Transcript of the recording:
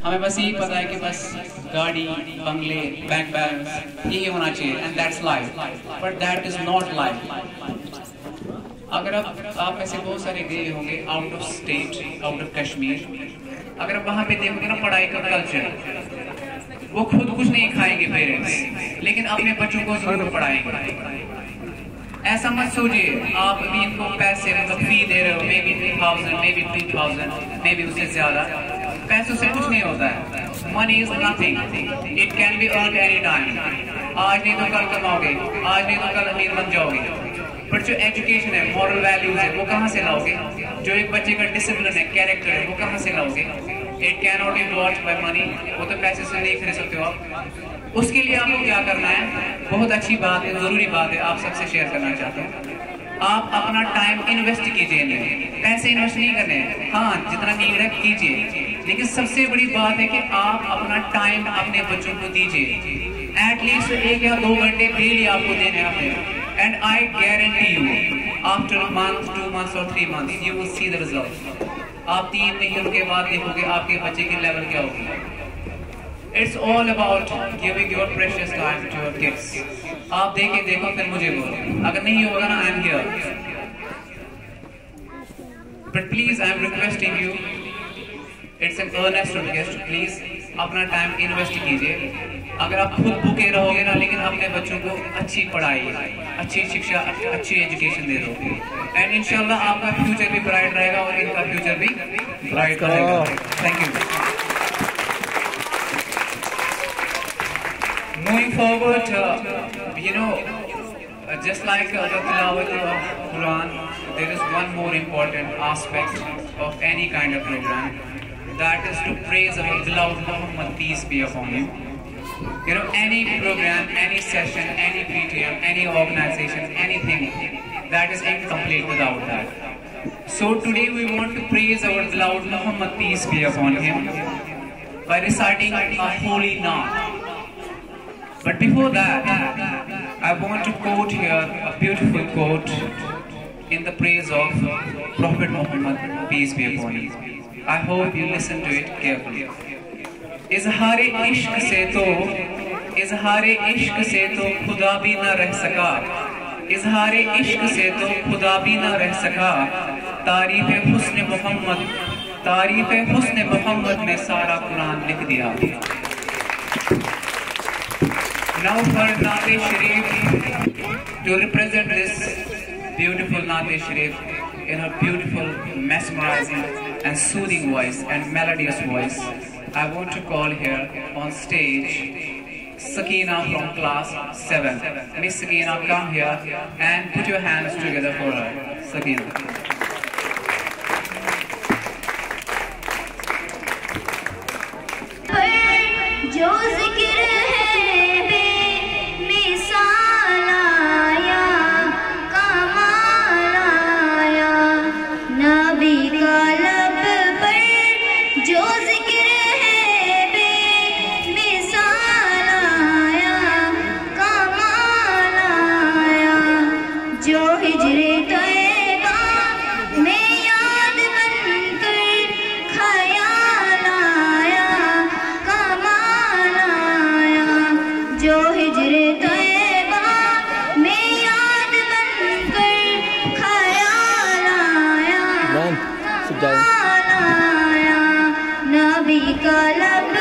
ہمیں بس یہی پتا ہے کہ بس گاڑی بنگلے بینک بیلنس یہی ہونا چاہیے and that's life but that is not life. اگر آپ میں سے بہت سارے گئے ہوں گے out of state out of Kashmir, اگر آپ وہاں پہ دیکھو گے نا پڑھائی کا کلچر, وہ خود کچھ نہیں کھائیں گے پیرنٹس لیکن اپنے بچوں کو ضرور پڑھائیں گے. ایسا مت سوچیے آپ ابھی ان کو پیسے مطلب فی دے رہے ہو, maybe 3000 maybe 2000 maybe اس سے زیادہ. پیسوں سے کچھ نہیں ہوتا ہے. Money is nothing, it can be earned any time. آج نہیں تو کل کماؤ گے, آج نہیں تو کل امیر بن جاؤ گے. بٹ جو ایجوکیشن ہے, مورل ویلیوز ہے, وہ کہاں سے لاؤ گے؟ جو ایک بچے کا ڈسپلن ہے, کیریکٹر ہے, وہ کہاں سے لاؤ گے؟ It can not be bought by money. وہ تو پیسے سے نہیں خرید سکتے ہو آپ. اس کے لیے آپ کو کیا کرنا ہے؟ بہت اچھی بات ہے, ضروری بات ہے, آپ سب سے شیئر کرنا چاہتا ہوں. آپ اپنا ٹائم انویسٹ کیجیے. نہیں پیسے انویسٹ نہیں کرنے ہیں, ہاں جتنا نیڈ ہے کیجیے, لیکن سب سے بڑی بات ہے کہ آپ اپنا ٹائم اپنے بچوں کو دیجیے. ایٹ لیسٹ 1 یا 2 گھنٹے ڈیلی آپ کو دینے ہیں. And I guarantee you, after a month, 2 months or 3 months, you will see the result. آپ 3 مہینوں کے بعد دیکھو گے آپ کے بچے کی لیول کیا ہوگی. It's all about giving your precious time to your kids. آپ دیکھو پھر مجھے بولو, اگر نہیں ہوگا نا I am here. But please I am requesting you, it's an earnest request, please اپنا ٹائم انویسٹ کیجیے. اگر آپ خود بھوکے رہو گے نا لیکن اپنے بچوں کو اچھی پڑھائی, اچھی شکشا, اچھی ایجوکیشن دے دو گے, اینڈ انشاءاللہ آپ کا فیوچر بھی برائٹ رہے گا اور ان کا فیوچر بھی برائٹ رہے گا. Thank you. Moving forward, just like the tilawat of Quran, there is one more important aspect of any kind of program, that is to praise our beloved Muhammad, peace be upon him. Any program, any session, any PTM, any organization, anything that is incomplete without that. So today we want to praise our beloved Muhammad, peace be upon him, by reciting a holy naam. But before that, I want to quote here a beautiful quote in the praise of Prophet Muhammad, peace be upon him. I hope you listen to it carefully. اظہار عشق سے تو خدا بھی نہ رہ سکا, اظہار عشق سے تو خدا بھی نہ رہ سکا, تعریف حسن محمد میں سارا قرآن لکھ دیا. Now for Naat Sharif to represent this beautiful Naat Sharif in her beautiful, mesmerizing and soothing voice and melodious voice, I want to call here on stage Sakina from class 7. Miss Sakina, come here and put your hands together for her. Sakina. نبی کا لب